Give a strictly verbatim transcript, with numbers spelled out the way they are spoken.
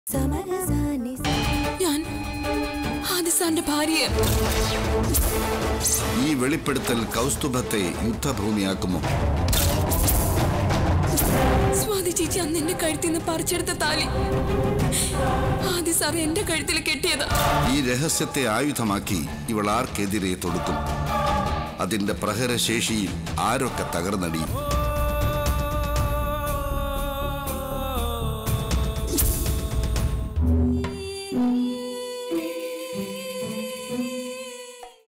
ഞാൻ ആദിസാന്റെ ഭാര്യ. ഈ വെളിപ്പെടുത്തൽ കൗസ്തുഭത്തെ യുദ്ധഭൂമിയാക്കുമോ? സ്വാതി ചേച്ചി അന്ന് എന്റെ കഴുത്തിൽ നിന്ന് പറിച്ചെടുത്ത താലി ആദിസാർ എന്റെ കഴുത്തിൽ കെട്ടിയതാ. ഈ രഹസ്യത്തെ ആയുധമാക്കി ഇവൾ ആർക്കെതിരെ തൊടുക്കും? അതിന്റെ പ്രഹരശേഷിയിൽ ആരൊക്കെ തകർന്നടിയും?